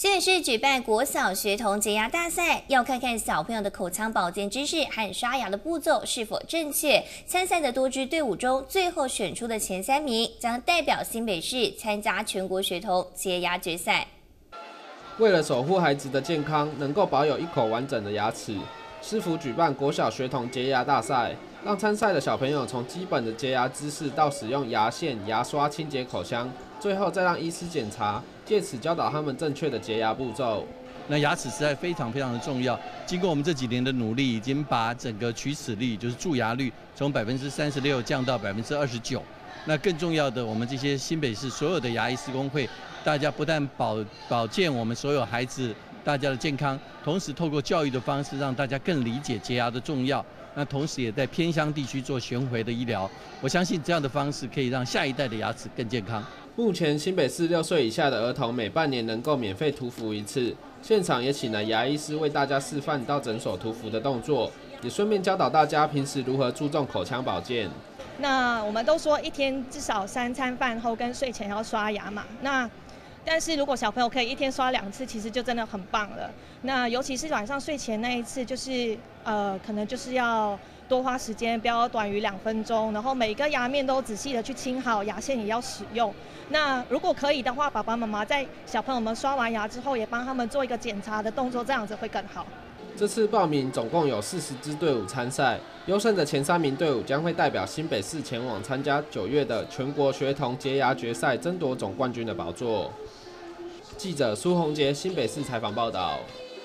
新北市举办国小学童洁牙大赛，要看看小朋友的口腔保健知识和刷牙的步骤是否正确。参赛的多支队伍中，最后选出的前3名将代表新北市参加全国学童洁牙决赛。 为了守护孩子的健康，能够保有一口完整的牙齿，市府举办国小学童洁牙大赛，让参赛的小朋友从基本的洁牙知识到使用牙线、牙刷清洁口腔，最后再让医师检查，借此教导他们正确的洁牙步骤。 那牙齿实在非常的重要。经过我们这几年的努力，已经把整个龋齿率，就是蛀牙率，从36%降到29%。那更重要的，我们这些新北市所有的牙医师工会，大家不但保健我们所有孩子大家的健康，同时透过教育的方式，让大家更理解洁牙的重要。那同时也在偏乡地区做巡回的医疗。我相信这样的方式可以让下一代的牙齿更健康。 目前新北市6岁以下的儿童每半年能够免费涂氟1次，现场也请了牙医师为大家示范到诊所涂氟的动作，也顺便教导大家平时如何注重口腔保健。 那我们都说一天至少3餐饭后跟睡前要刷牙嘛，但是如果小朋友可以一天刷2次，其实就真的很棒了。那尤其是晚上睡前那一次，就是可能就是要多花时间，不要短于2分钟，然后每个牙面都仔细的去清好，牙线也要使用。那如果可以的话，爸爸妈妈在小朋友们刷完牙之后，也帮他们做一个检查的动作，这样子会更好。 这次报名总共有40支队伍参赛，优胜的前3名队伍将会代表新北市前往参加9月的全国学童洁牙决赛，争夺总冠军的宝座。记者苏宏杰新北市采访报道。